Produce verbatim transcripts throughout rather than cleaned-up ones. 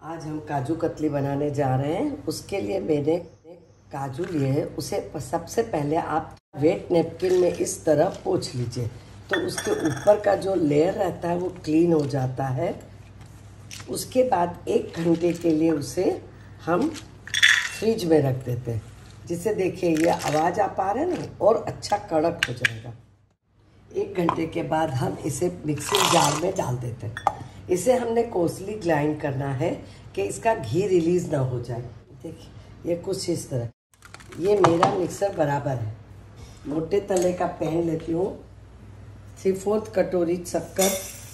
आज हम काजू कतली बनाने जा रहे हैं। उसके लिए मैंने काजू लिए हैं। उसे सबसे पहले आप वेट नैपकिन में इस तरह पोंछ लीजिए, तो उसके ऊपर का जो लेयर रहता है वो क्लीन हो जाता है। उसके बाद एक घंटे के लिए उसे हम फ्रिज में रख देते हैं, जिससे देखिए ये आवाज़ आ पा रहा है ना, और अच्छा कड़क हो जाएगा। एक घंटे के बाद हम इसे मिक्सिंग जार में डाल देते हैं। इसे हमने कोसली ग्राइंड करना है कि इसका घी रिलीज़ ना हो जाए। देखिए ये कुछ इस तरह। ये मेरा मिक्सर बराबर है। मोटे तले का पैन लेती हूँ, थ्री फोर्थ कटोरी शक्कर,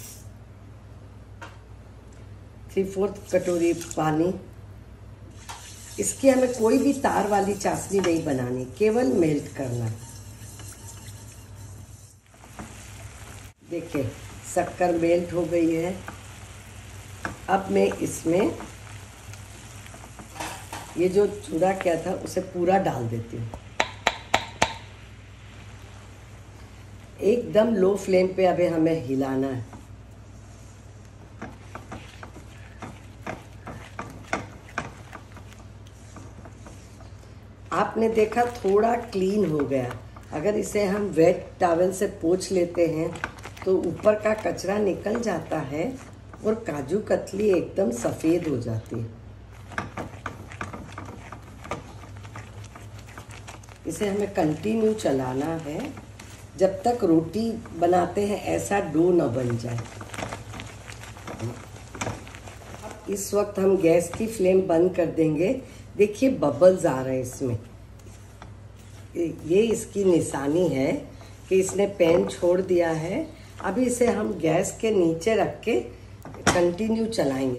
थ्री फोर्थ कटोरी पानी। इसकी हमें कोई भी तार वाली चाशनी नहीं बनानी, केवल मेल्ट करना। देखिए शक्कर मेल्ट हो गई है। अब मैं इसमें ये जो चूड़ा किया था उसे पूरा डाल देती हूँ। एकदम लो फ्लेम पे अभी हमें हिलाना है। आपने देखा थोड़ा क्लीन हो गया। अगर इसे हम वेट टॉवल से पोंछ लेते हैं तो ऊपर का कचरा निकल जाता है और काजू कतली एकदम सफ़ेद हो जाती है। इसे हमें कंटिन्यू चलाना है जब तक रोटी बनाते हैं ऐसा डो न बन जाए। इस वक्त हम गैस की फ्लेम बंद कर देंगे। देखिए बबल्स आ रहे हैं इसमें। ये इसकी निशानी है कि इसने पैन छोड़ दिया है। अभी इसे हम गैस के नीचे रख के कंटिन्यू चलाएंगे।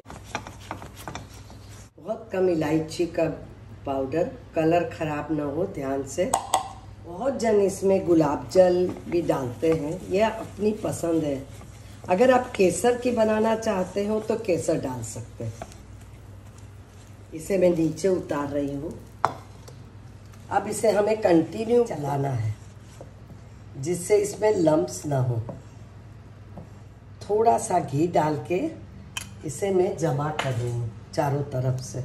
बहुत कम इलायची का पाउडर, कलर खराब ना हो ध्यान से। बहुत जन इसमें गुलाब जल भी डालते हैं, यह अपनी पसंद है। अगर आप केसर की बनाना चाहते हो तो केसर डाल सकते हैं। इसे मैं नीचे उतार रही हूँ। अब इसे हमें कंटिन्यू चलाना है जिससे इसमें लम्प्स ना हो। थोड़ा सा घी डाल के इसे मैं जमा कर रही हूँ चारों तरफ से।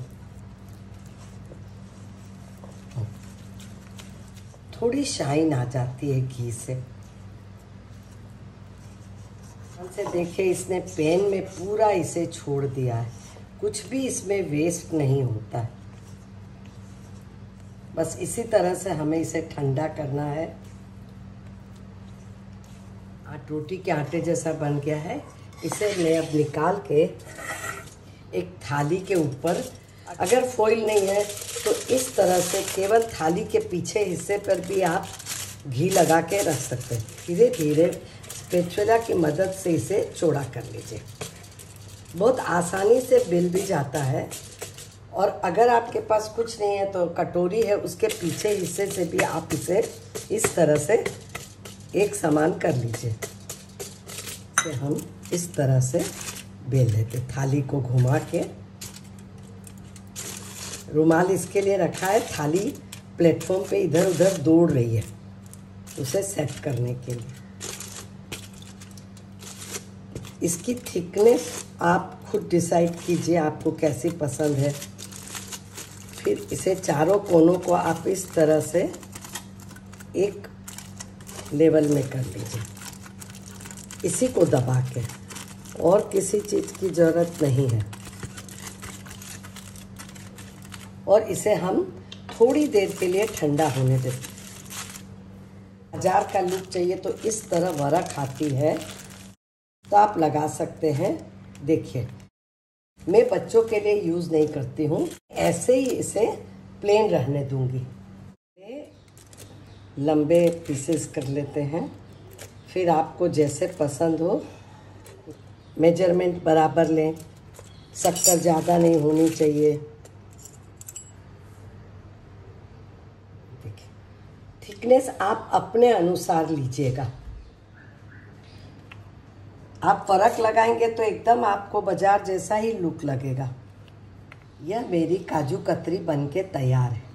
थोड़ी शाइन आ जाती है घी से। से देखिए इसने पैन में पूरा इसे छोड़ दिया है। कुछ भी इसमें वेस्ट नहीं होता है। बस इसी तरह से हमें इसे ठंडा करना है। आट रोटी के आटे जैसा बन गया है। इसे मैं अब निकाल के एक थाली के ऊपर, अगर फॉइल नहीं है तो इस तरह से केवल थाली के पीछे हिस्से पर भी आप घी लगा के रख सकते हैं। धीरे धीरे स्पैचुला की मदद से इसे चौड़ा कर लीजिए। बहुत आसानी से बेल भी जाता है। और अगर आपके पास कुछ नहीं है तो कटोरी है, उसके पीछे हिस्से से भी आप इसे इस तरह से एक समान कर लीजिए। इसे हम इस तरह से बेल लेते। थाली को घुमा के, रुमाल इसके लिए रखा है, थाली प्लेटफॉर्म पे इधर उधर दौड़ रही है उसे सेट करने के लिए। इसकी थिकनेस आप खुद डिसाइड कीजिए आपको कैसी पसंद है। फिर इसे चारों कोनों को आप इस तरह से एक लेवल में कर लीजिए, इसी को दबा के, और किसी चीज़ की ज़रूरत नहीं है। और इसे हम थोड़ी देर के लिए ठंडा होने देते। बाजार का लुक चाहिए तो इस तरह वरक आती है, तो आप लगा सकते हैं। देखिए मैं बच्चों के लिए यूज़ नहीं करती हूँ, ऐसे ही इसे प्लेन रहने दूंगी। लंबे पीसेस कर लेते हैं। फिर आपको जैसे पसंद हो मेजरमेंट बराबर लें। शक्कर ज़्यादा नहीं होनी चाहिए। देखिए थिकनेस आप अपने अनुसार लीजिएगा। आप फर्क लगाएंगे तो एकदम आपको बाजार जैसा ही लुक लगेगा। यह मेरी काजू कतली बनके तैयार है।